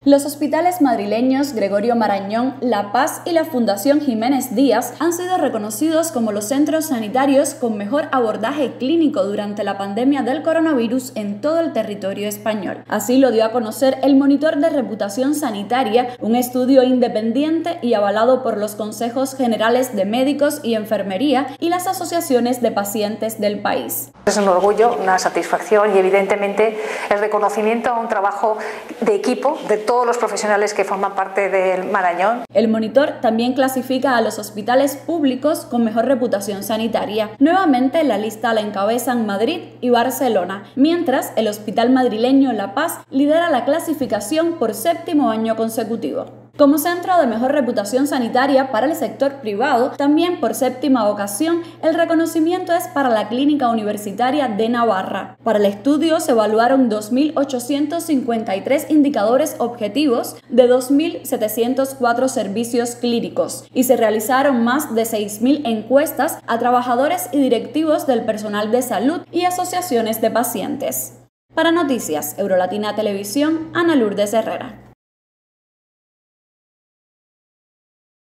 Los hospitales madrileños Gregorio Marañón, La Paz y la Fundación Jiménez Díaz han sido reconocidos como los centros sanitarios con mejor abordaje clínico durante la pandemia del coronavirus en todo el territorio español. Así lo dio a conocer el Monitor de Reputación Sanitaria, un estudio independiente y avalado por los consejos generales de médicos y enfermería y las asociaciones de pacientes del país. Es un orgullo, una satisfacción y evidentemente el reconocimiento a un trabajo de equipo de todos los profesionales que forman parte del Marañón. El monitor también clasifica a los hospitales públicos con mejor reputación sanitaria. Nuevamente la lista la encabezan Madrid y Barcelona, mientras el Hospital Madrileño La Paz lidera la clasificación por 7º año consecutivo. Como centro de mejor reputación sanitaria para el sector privado, también por 7ª ocasión, el reconocimiento es para la Clínica Universitaria de Navarra. Para el estudio se evaluaron 2.853 indicadores objetivos de 2.704 servicios clínicos y se realizaron más de 6.000 encuestas a trabajadores y directivos del personal de salud y asociaciones de pacientes. Para Noticias Eurolatina Televisión, Ana Lourdes Herrera.